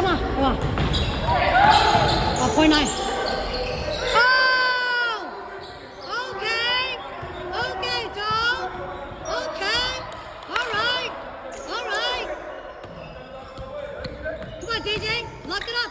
come on, come on. 1.9. Oh! Okay. Okay, Joe. Okay. All right. All right. Come on, DJ. Lock it up.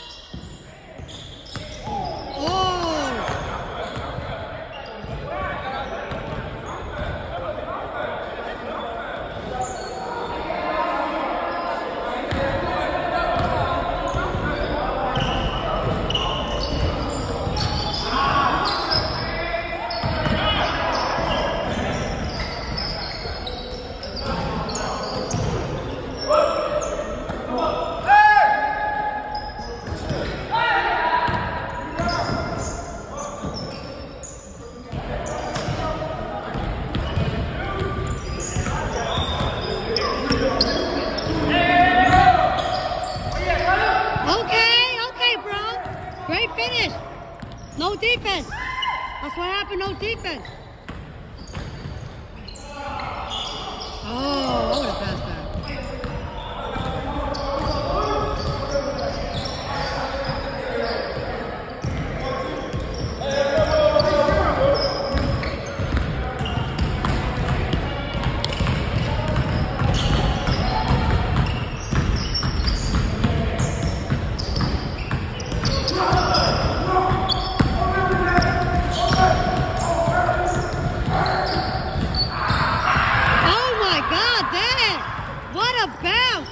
Great finish. No defense. That's what happened, no defense. Oh, I would have passed that. What a bounce!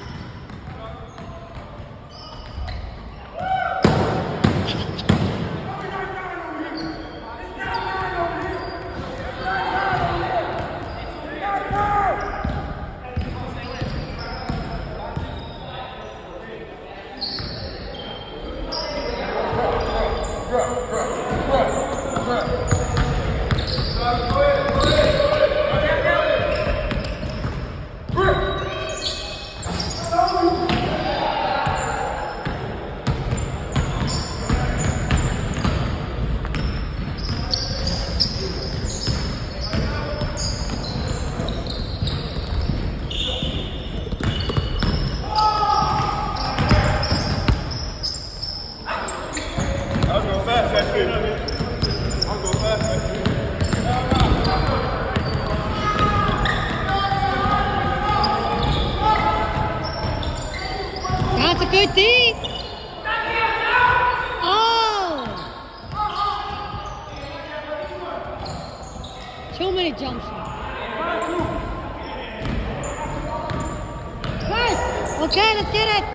That's a good D. Oh! Too many jumps. Guys, okay, let's get it.